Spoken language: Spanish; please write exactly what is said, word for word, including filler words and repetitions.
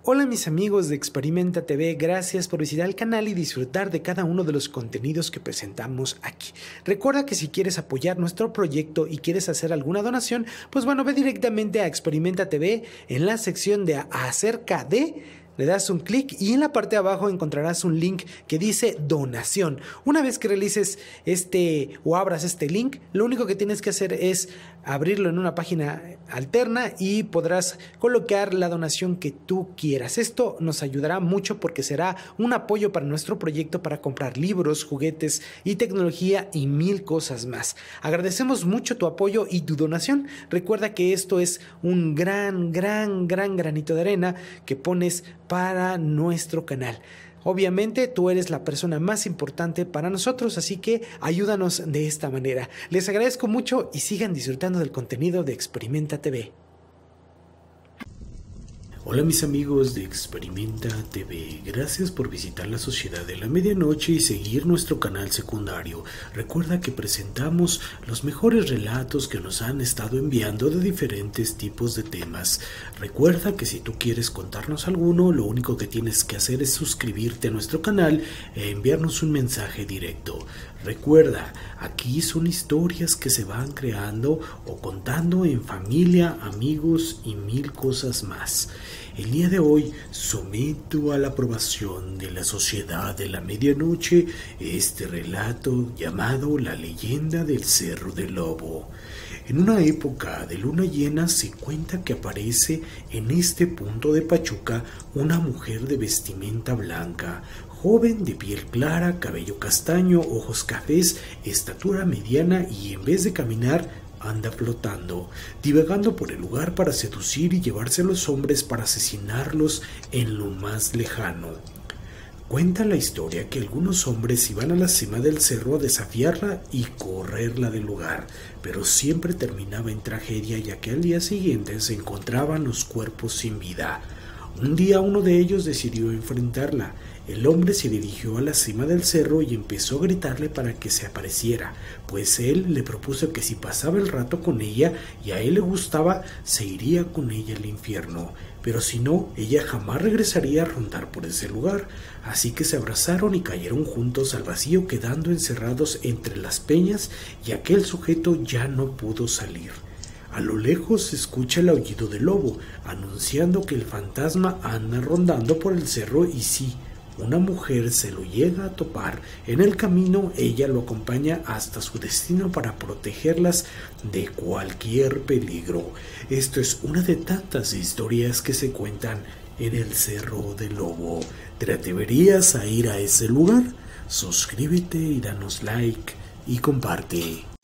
Hola mis amigos de Experimenta T V, gracias por visitar el canal y disfrutar de cada uno de los contenidos que presentamos aquí. Recuerda que si quieres apoyar nuestro proyecto y quieres hacer alguna donación, pues bueno, ve directamente a Experimenta T V en la sección de acerca de... Le das un clic y en la parte de abajo encontrarás un link que dice donación. Una vez que realices este o abras este link, lo único que tienes que hacer es abrirlo en una página alterna y podrás colocar la donación que tú quieras. Esto nos ayudará mucho porque será un apoyo para nuestro proyecto para comprar libros, juguetes y tecnología y mil cosas más. Agradecemos mucho tu apoyo y tu donación. Recuerda que esto es un gran, gran, gran granito de arena que pones para nuestro canal. Obviamente tú eres la persona más importante para nosotros, así que ayúdanos de esta manera. Les agradezco mucho y sigan disfrutando del contenido de Experimenta T V. Hola mis amigos de Experimenta T V, gracias por visitar la Sociedad de la Medianoche y seguir nuestro canal secundario. Recuerda que presentamos los mejores relatos que nos han estado enviando de diferentes tipos de temas. Recuerda que si tú quieres contarnos alguno, lo único que tienes que hacer es suscribirte a nuestro canal e enviarnos un mensaje directo. Recuerda, aquí son historias que se van creando o contando en familia, amigos y mil cosas más. El día de hoy someto a la aprobación de la Sociedad de la Medianoche este relato llamado La leyenda del Cerro del Lobo. En una época de luna llena se cuenta que aparece en este punto de Pachuca una mujer de vestimenta blanca, joven, de piel clara, cabello castaño, ojos cafés, estatura mediana y en vez de caminar anda flotando, divagando por el lugar para seducir y llevarse a los hombres para asesinarlos en lo más lejano. Cuenta la historia que algunos hombres iban a la cima del cerro a desafiarla y correrla del lugar, pero siempre terminaba en tragedia ya que al día siguiente se encontraban los cuerpos sin vida. Un día uno de ellos decidió enfrentarla. El hombre se dirigió a la cima del cerro y empezó a gritarle para que se apareciera, pues él le propuso que si pasaba el rato con ella y a él le gustaba, se iría con ella al infierno, pero si no, ella jamás regresaría a rondar por ese lugar. Así que se abrazaron y cayeron juntos al vacío, quedando encerrados entre las peñas, y aquel sujeto ya no pudo salir. A lo lejos se escucha el aullido del lobo, anunciando que el fantasma anda rondando por el cerro y sí, una mujer se lo llega a topar. En el camino ella lo acompaña hasta su destino para protegerlas de cualquier peligro. Esto es una de tantas historias que se cuentan en el Cerro del Lobo. ¿Te atreverías a ir a ese lugar? Suscríbete y danos like y comparte.